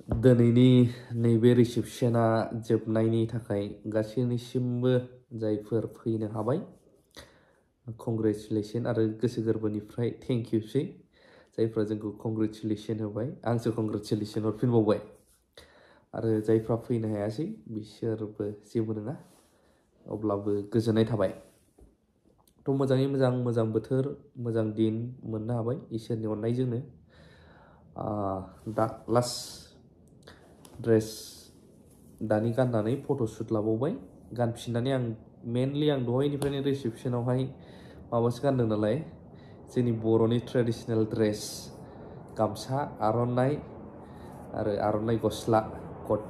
दिनैनि नैबे रिसेपसना जोबनायनि थाखाय गासैनिसिमबो जायफोर फैनो हाबाय कंग्रेचुलेसन आरो गोसो गोरबोनिफ्राय थेंक इउसै जायफ्रा जोंखौ कंग्रेचुलेसन होबाय आंसो कंग्रेचुलेसन हरफिनबावबाय आरो जायफ्रा फैनो हायासै बिसोरबो जेबो नङा अब्लाबो गोजोननाय थाबाय थ' मोजाङै मोजां बोथोर मोजां दिन मोननो हाबाय इसोरनि अननायजोंनो दा लास्ट ड्रेस दानि गाननानै फट'शुट लाबावबाय गानफिननानै आं मेनलि आं दहायनिफ्रायनो रिसेपसनावहाय माबासो गानदों नालाय जोंनि बर'नि ट्रेडिशनेल ड्रेस गामसा आर'नाइ आरो आर'नाइ गस्ला कट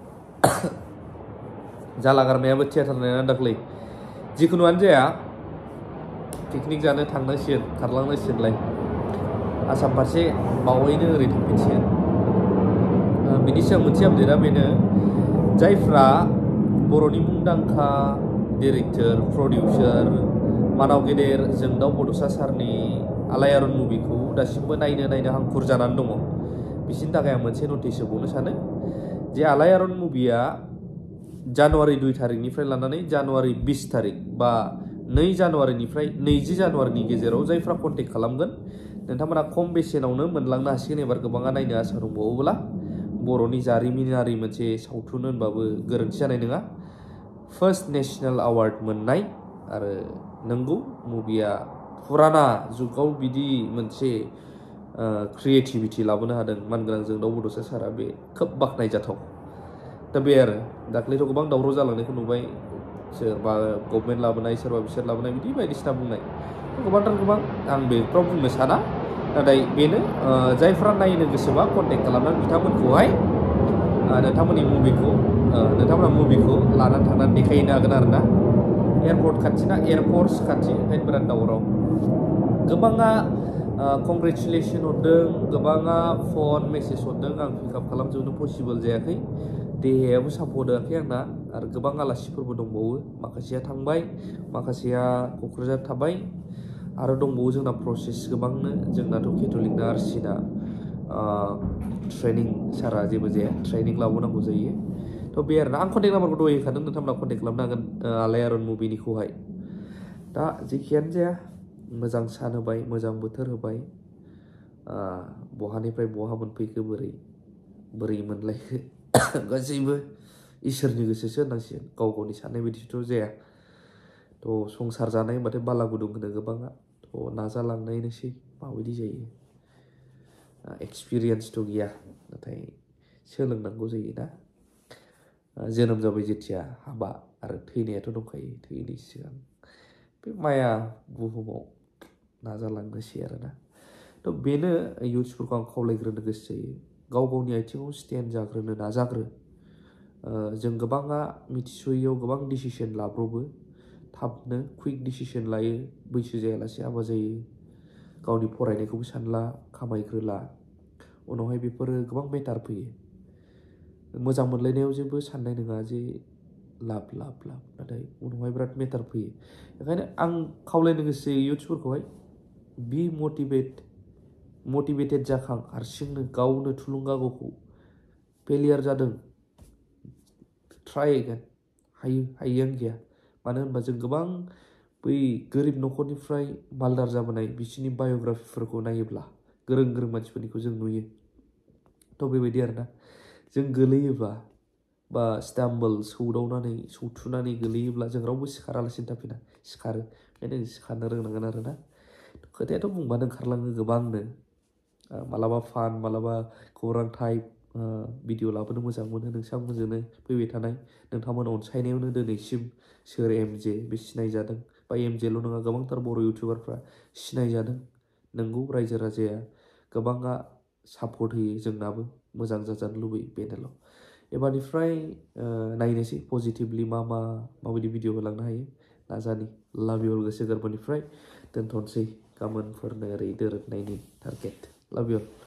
जाला गारमायाबो थियाटार नायनानै दाख्लै जिखुनुआनो जाया पिकनिक जानो थांनांसिगोन खारलांनांसिगोनलाय आसाम फारसे बावैनो ओरै थांफिनसिगोन बिनि सिगां मोनसे आपडेटआ बेनो जायफ्रा बर'नि मुंदांखा डिरेक्टर प्रडिउसार मानाव गेदेर जोंदाव बड'सा सारनि आलायारन मुभिखौ दासिमबो नायनो हांखुर जानानै दङ बिसिनि थाखाय आं मोनसे नटिस होबावनो सानो जे आलायारन मुभिया जानुवारि 2 तारिखनिफ्राय लानानै जानुवारि 20 तारिख बा 2 जानुवारिनिफ्राय 20 जानुवारिनि गेजेराव जायफ्रा कन्टेक्ट खालामगोन नोंथांमोना खम बेसेनावनो मोनलांनो हासिगोन एबार गोबाङा नायनो आसा दंबावोब्ला बर'नि जारिमिनारि मोनसे सावथुन होनबाबो गोरोन्थि जानाय नङा फार्स्ट नेशनेल अवार्ड मोननाय आरो नंगौ मुभिया फुराना जुगाव बिदि मोनसे क्रिएटिभिटी लाबोनो हादों मानगोनां जोंदाव बड'सा सारा बे खोब बाख्नायजाथाव दा बे आरो दाख्लैथ' गोबां दावराव जालांनायखौ नुबाय सोरबा गभर्नमेन्ट लाबोनाय सोरबा बिसोर लाबोनाय बिदि बायदिसिना बुंनाय गोबां आं बेफ्राव बुंनो साना नाथाय बेनो जायफ्रा नायनो गोसोबा कन्टेक्ट खालामनानै बिथांमोनखौहाय नोंथांमोना मुभिखौ लानानै थांनानै देखायहैनो हागोन आरो ना एयारपर्ट खाथिना एयारफर्स खाथि ओंखायनो बिराद दावराव गोबाङा कंग्रेचुलेसन हरदों गोबाङा फन मेसेज हरदों आं पिकआप खालामजोबनो पसिबल जायाखै देहायाबो सापर्ट होआखै आंना आरो गोबां आलासिफोरबो दंबावो माखासेया थांबाय माखासेया क'क्राझार थाबाय आरो दंबावो जोंना प्रसेस गोबांनो जोंनाथ' केथ'लिकना आरसिना ट्रेनिं सारा जेबो जाया ट्रेनिं लाबावनांगौ जायो थ' बे आरोना आं कन्टेक्ट नाम्बारखौ दहाय होखादों नोंथांमोना कन्टेक्ट खालामनो हागोन आलायारन मुभिनिखौहाय दा जेखियानो जाया मोजां सान होबाय मोजां बोथोर होबाय बहानिफ्राय बहा मोनफैखो बोरै मोनलायखो गासैबो इसोरनि गोसोसो होननांसिगोन गावनि साननाय बायदिथ' जाया थ' संसार जानाय होनबाथाय बाला गुदुं होनो गोबाङा थ' नाजालांनायनोसै माबायदि जायो एक्सपिरियेन्सथ' गैया नाथाय सोलोंनांगौ जायोना जोनोम जाबाय जेथिया हाबा आरो थैनायाथ' दंखायो थैनायनि सिगां बे माया बुहुमाव नाजालांनोसै आरोना थ' बेनो इयुथ्सफोरखौ आं खावलायग्रोनो गोसो जायो गावनि आथिङाव स्टेन्ड जाग्रोनो नाजाग्रो जों गोबाङा मिथिस'यैयाव गोबां डिसिसन लाब्रबो थाबनो कुइक डिसिसन लायो बैसो जायालासे हाबा जायो गावनि फरायनायखौबो सानला खामायग्रोला उनावहाय बेफोरो गोबां मेटार फैयो मोजां मोनलायनायाव जेबो साननाय नङा जे लाब नाथाय उनावहाय बिराद मेटार फैयो ओंखायनो आं खावलायनो गोसो इयुथ्सफोरखौहाय बि मटिभेटेड जाखां हारसिंनो गावनो थुलुंगा गावखौ फेलियार जादों ट्राइ एगेन हायैआनो गैया मानो होनबा जों गोबां बै गोरिब न'खरनिफ्राय मालदार जाबोनाय बिसोरनि बाय'ग्राफिफोरखौ नायोब्ला गोरों मानसिफोरनिखौ जों नुयो थ' बेबायदि आरोना जों गोलैयोबा बा स्टाम्बल सौथुनानै गोलैयोब्ला जों रावबो सिखारालासिनो थाफिना सिखारो ओंखायनो सिखारनो रोंनांगोन आरोना खोथायाथ' बुंबानो ओंखारलाङो गोबांनो मालाबा फान मालाबा खौरां टाइप भिडिअ लाबोनो मोजां मोनो नोंथांमोनजोंनो फैबाय थानाय नोंथांमोन अनसायनायावनो दिनैसिम सोर MJ बे सिनायजादों बा MJल' नङा गोबांथार बर' इउटुबारफ्रा सिनायजादों नंगौ रायजो राजाया गोबाङा सापर्ट होयो जोंनाबो मोजां जाजानो लुबैयो बेनोल' एबारनिफ्राय नायनोसै पजिटिभलि माबायदि भिडिअ होलांनो हायो नाजानि लाभ इउ अल गोसो गोरबोनिफ्राय दोनथ'नोसै गाबोनफोरनो ओरै दोरोदनायनि टारगेट लाभ इउ अल